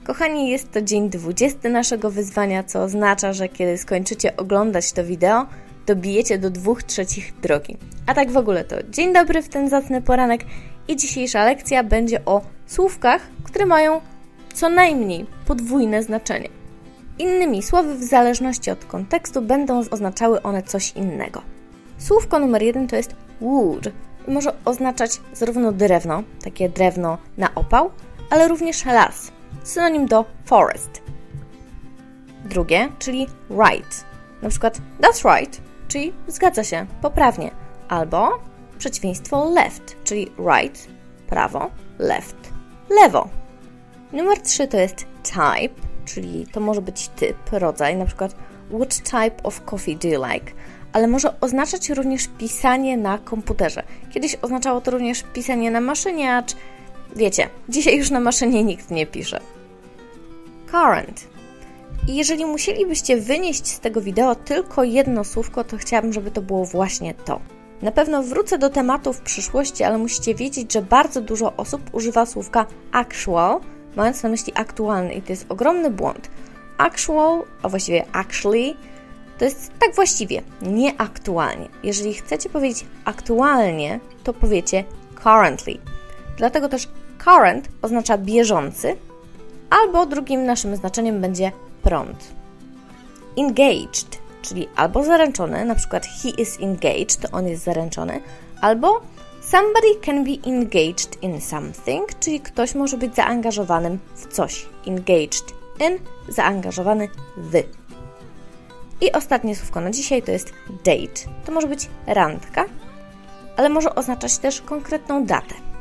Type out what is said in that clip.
Kochani, jest to dzień 20 naszego wyzwania, co oznacza, że kiedy skończycie oglądać to wideo, dobijecie do 2/3 drogi. A tak w ogóle to dzień dobry w ten zacny poranek i dzisiejsza lekcja będzie o słówkach, które mają co najmniej podwójne znaczenie. Innymi słowy, w zależności od kontekstu będą oznaczały one coś innego. Słówko numer 1 to jest wood i może oznaczać zarówno drewno, takie drewno na opał, ale również las, synonim do forest. Drugie, czyli right, na przykład that's right, czyli zgadza się, poprawnie, albo przeciwieństwo left, czyli right, prawo, left, lewo. Numer 3 to jest type, czyli to może być typ, rodzaj, na przykład what type of coffee do you like, ale może oznaczać również pisanie na komputerze. Kiedyś oznaczało to również pisanie na maszynie, acz wiecie, dzisiaj już na maszynie nikt nie pisze. Current. I jeżeli musielibyście wynieść z tego wideo tylko jedno słówko, to chciałabym, żeby to było właśnie to. Na pewno wrócę do tematu w przyszłości, ale musicie wiedzieć, że bardzo dużo osób używa słówka actual, mając na myśli aktualny i to jest ogromny błąd. Actual, a właściwie actually, to jest tak właściwie, nie aktualnie. Jeżeli chcecie powiedzieć aktualnie, to powiecie currently. Dlatego też current oznacza bieżący, albo drugim naszym znaczeniem będzie prompt. Engaged, czyli albo zaręczony, na przykład he is engaged, to on jest zaręczony, albo somebody can be engaged in something, czyli ktoś może być zaangażowanym w coś. Engaged in, zaangażowany w. I ostatnie słówko na dzisiaj to jest date. To może być randka, ale może oznaczać też konkretną datę.